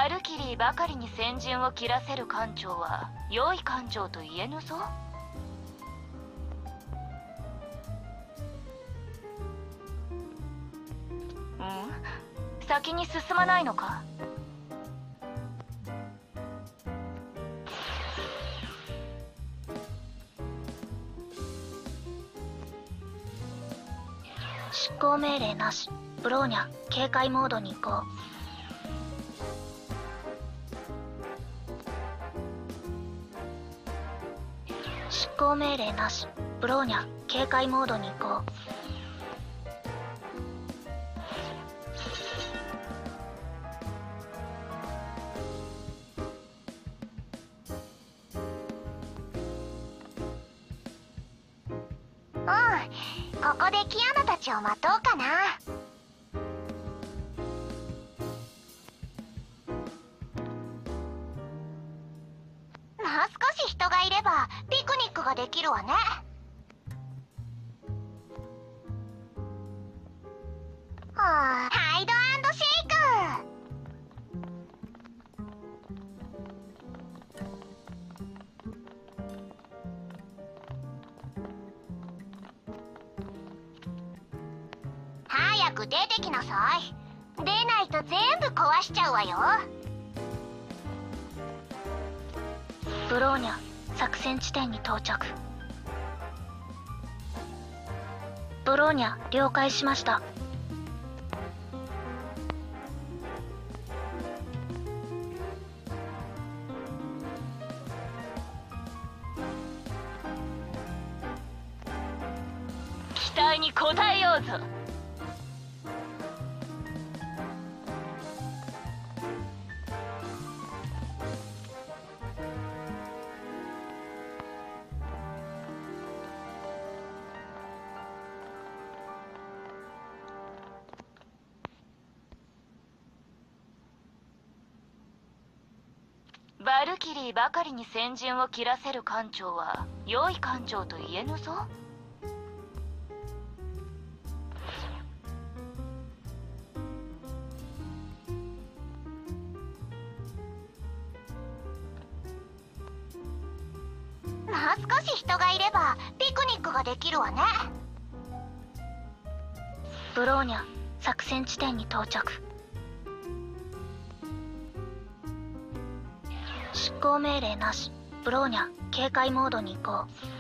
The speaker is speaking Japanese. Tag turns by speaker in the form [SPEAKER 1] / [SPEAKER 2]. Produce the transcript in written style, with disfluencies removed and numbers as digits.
[SPEAKER 1] バルキリーばかりに先陣を切らせる艦長は良い艦長と言えぬぞ。先に進まないのか？
[SPEAKER 2] 執行命令なし。ブローニャ、警戒モードに移行。執行命令なし。ブローニャ、警戒モードに移行。
[SPEAKER 3] ここでキアナたちを待とうかな。もう少し人がいればピクニックができるわね。ハイド&シェイク。早く出てきなさい。出ないと全部壊しちゃうわよ。
[SPEAKER 2] ブローニャ、作戦地点に到着。ブローニャ、了解しました。
[SPEAKER 1] 期待に応えようぞ。バルキリーばかりに先陣を切らせる艦長は良い艦長と言えぬぞ。
[SPEAKER 3] もう少し人がいればピクニックができるわね。
[SPEAKER 2] ブローニャ、作戦地点に到着。執行命令なし。ブローニャ、警戒モードに移行。